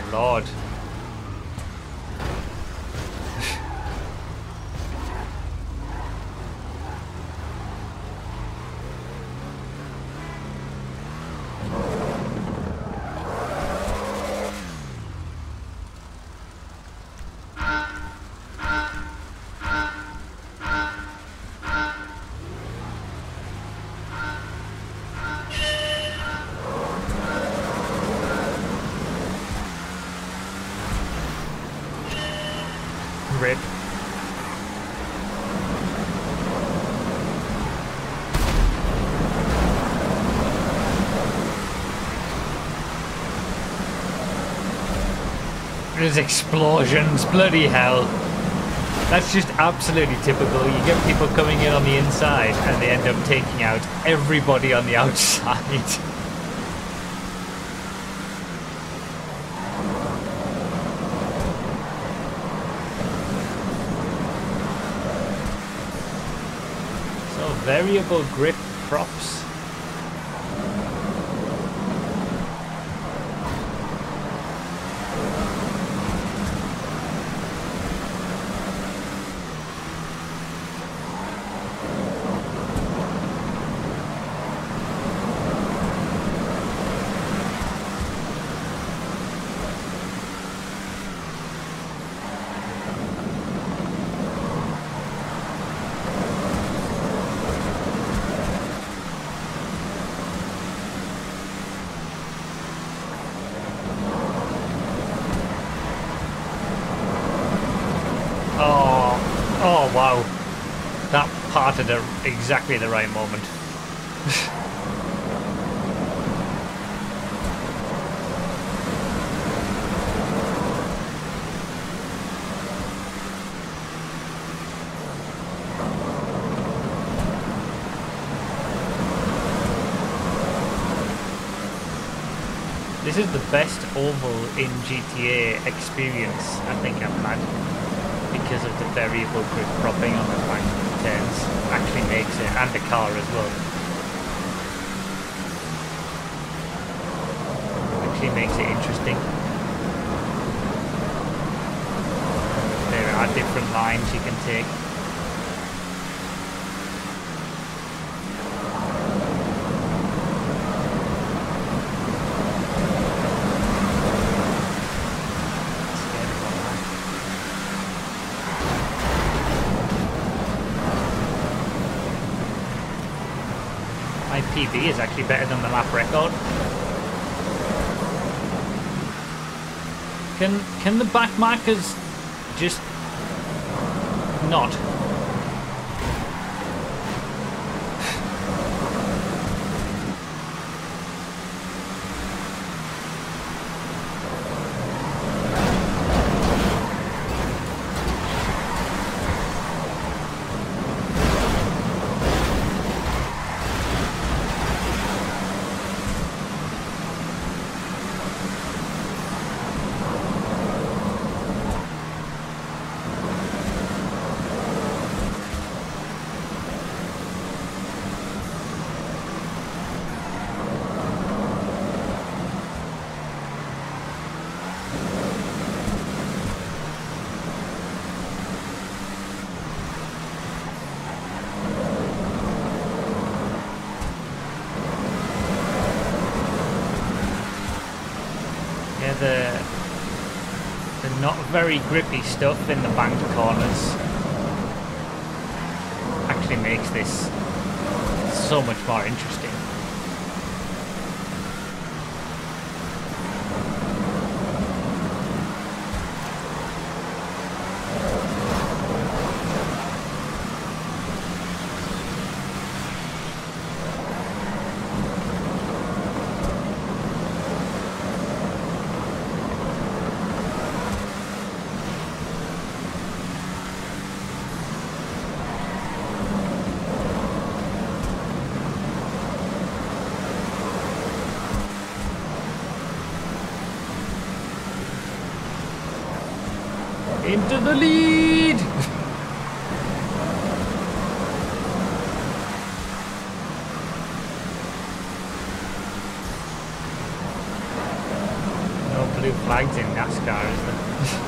Lord. Rip. There's explosions, bloody hell. That's just absolutely typical. You get people coming in on the inside and they end up taking out everybody on the outside. Variable grip props. Oh wow, that parted at exactly the right moment. This is the best oval in GTA experience I think I've had, because of the variable grip propping on the flank turns. Actually makes it, and the car as well. Actually makes it interesting. There are different lines you can take. PB is actually better than the lap record. Can the back markers just not? The not very grippy stuff in the banked corners actually makes this so much more interesting. Into the lead! blue flags in NASCAR, is there?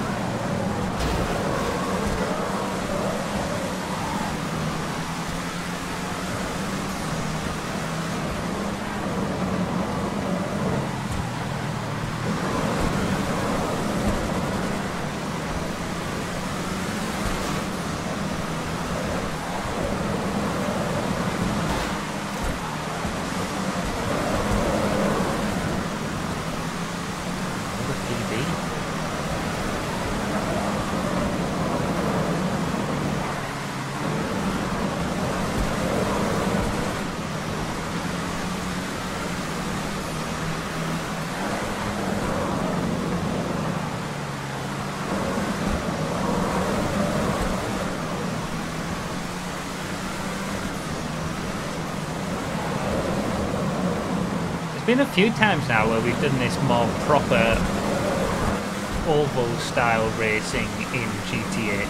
Been a few times now where we've done this more proper oval style racing in GTA,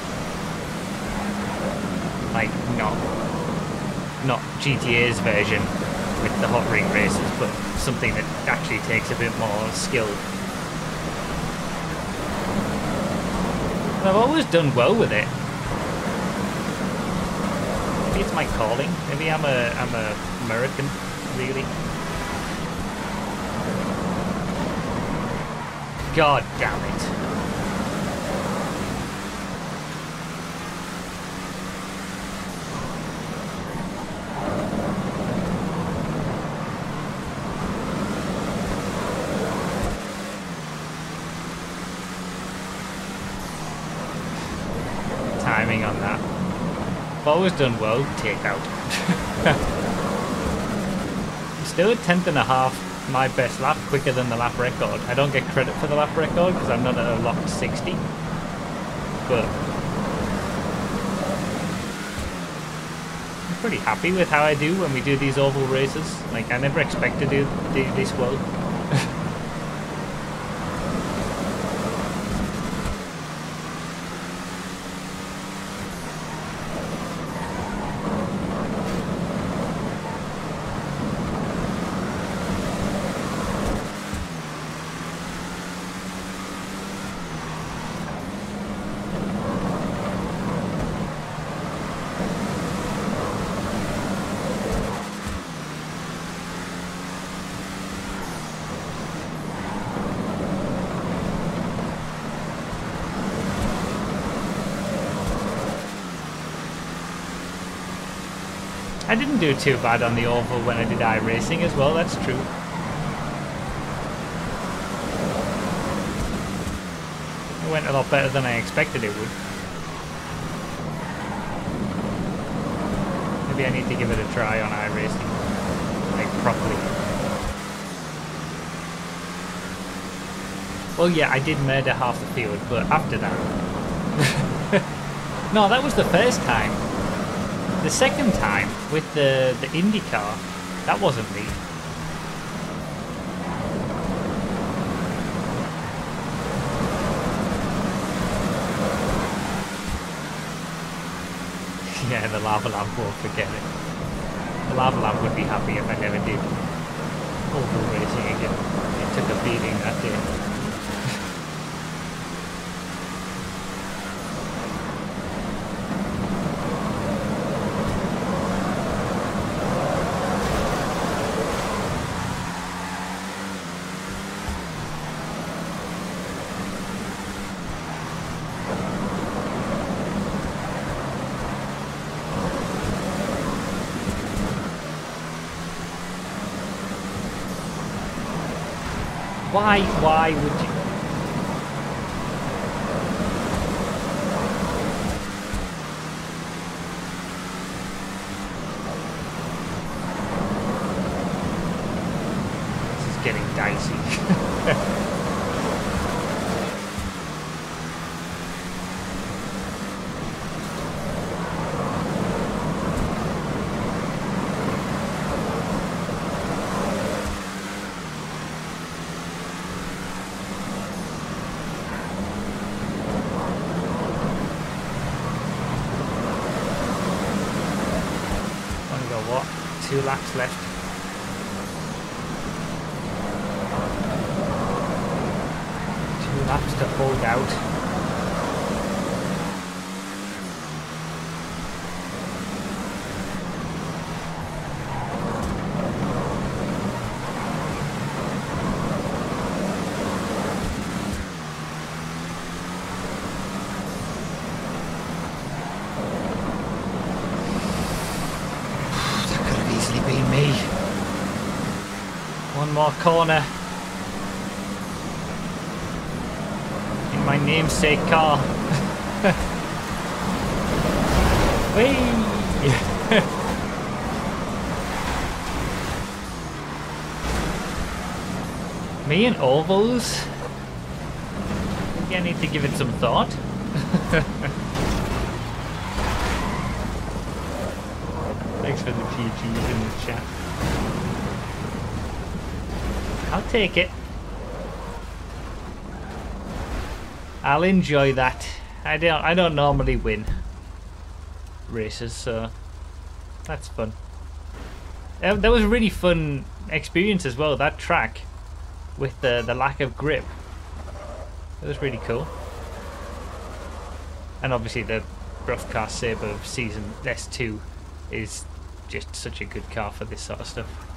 like not GTA's version with the hot ring races, but something that actually takes a bit more skill. And I've always done well with it. Maybe it's my calling. Maybe I'm a American, really. God damn it. Timing on that. I've always done well, take out. Still a tenth and a half. My best lap, quicker than the lap record. I don't get credit for the lap record because I'm not at a locked 60, but I'm pretty happy with how I do when we do these oval races. Like, I never expect to do this well. I didn't do too bad on the oval when I did iRacing as well, that's true. It went a lot better than I expected it would. Maybe I need to give it a try on iRacing, like properly. Well, yeah, I did murder half the field, but after that... No, that was the first time. The second time, with the IndyCar, that wasn't me. Yeah, the lava lamp won't forget it. The lava lamp would be happy if I never did oval racing again. It took a beating that day. Why would you? This is getting dicey. What? 2 laps left. laps to hold out. One more corner in my namesake car. Whee! Me and ovals? Maybe I need to give it some thought. Thanks for the GGs in the chat. I'll take it. I'll enjoy that. I don't normally win races, so that's fun. That was a really fun experience as well, that track with the lack of grip. It was really cool. And obviously the Broughcar Sabre Season S2 is just such a good car for this sort of stuff.